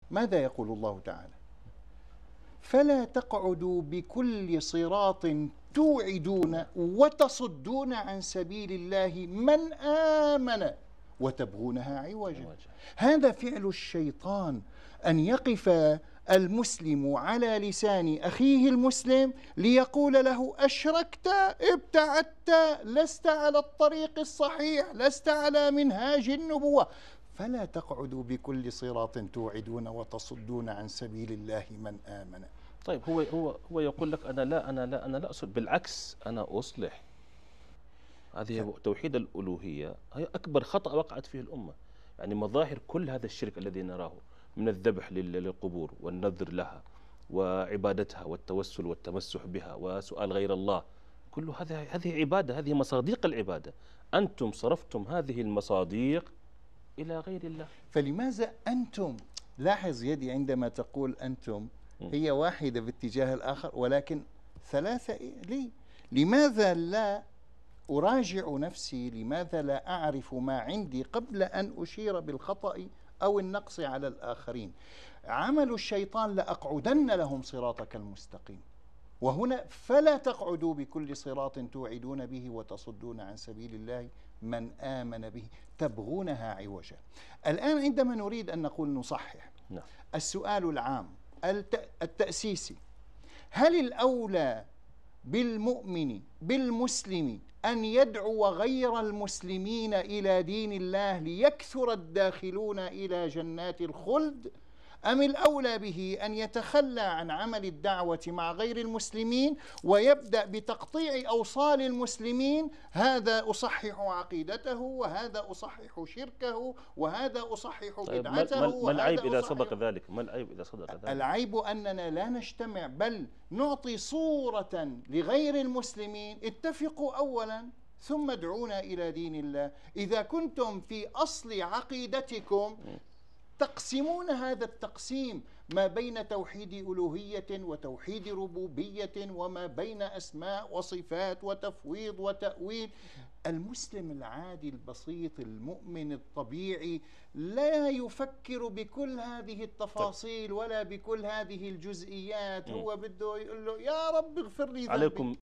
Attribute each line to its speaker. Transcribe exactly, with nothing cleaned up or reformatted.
Speaker 1: ماذا يقول الله تعالى؟ فلا تقعدوا بكل صراط توعدون وتصدون عن سبيل الله من آمن وتبغونها عوجا. هذا فعل الشيطان، أن يقف المسلم على لسان أخيه المسلم ليقول له: أشركت، ابتعدت، لست على الطريق الصحيح، لست على منهاج النبوة. فلا تقعدوا بكل صراط توعدون وتصدون عن سبيل الله من آمن.
Speaker 2: طيب هو هو هو يقول لك أنا لا أنا لا أنا لا أصل، بالعكس أنا أصلح. هذه توحيد الألوهية هي أكبر خطأ وقعت فيه الأمة. يعني مظاهر كل هذا الشرك الذي نراه من الذبح للقبور والنذر لها وعبادتها والتوسل والتمسح بها وسؤال غير الله، كل هذا هذه عبادة، هذه مصاديق العبادة. أنتم صرفتم هذه المصاديق إلى غير الله.
Speaker 1: فلماذا أنتم؟ لاحظ يدي عندما تقول أنتم هي واحدة باتجاه الآخر ولكن ثلاثة. لي لماذا لا أراجع نفسي؟ لماذا لا أعرف ما عندي قبل أن أشير بالخطأ أو النقص على الآخرين؟ عمل الشيطان: لأقعدن لهم صراطك المستقيم. وهنا فلا تقعدوا بكل صراط توعدون به وتصدون عن سبيل الله من آمن به تبغونها عوجا. الآن عندما نريد أن نقول نصحح، السؤال العام التأسيسي: هل الأولى بالمؤمن بالمسلم أن يدعو غير المسلمين إلى دين الله ليكثر الداخلون إلى جنات الخلد، أم الأولى به أن يتخلى عن عمل الدعوة مع غير المسلمين ويبدأ بتقطيع أوصال المسلمين؟ هذا أصحح عقيدته، وهذا أصحح شركه، وهذا أصحح بدعته.
Speaker 2: ما العيب إذا صدق ذلك؟ ما العيب إذا صدق ذلك؟
Speaker 1: العيب أننا لا نجتمع، بل نعطي صورة لغير المسلمين: اتفقوا أولا ثم ادعونا إلى دين الله. إذا كنتم في أصل عقيدتكم تقسمون هذا التقسيم ما بين توحيد ألوهية وتوحيد ربوبية، وما بين أسماء وصفات وتفويض وتأويل، المسلم العادي البسيط المؤمن الطبيعي لا يفكر بكل هذه التفاصيل ولا بكل هذه الجزئيات. هو بده يقول له: يا رب اغفر لي ذنبي.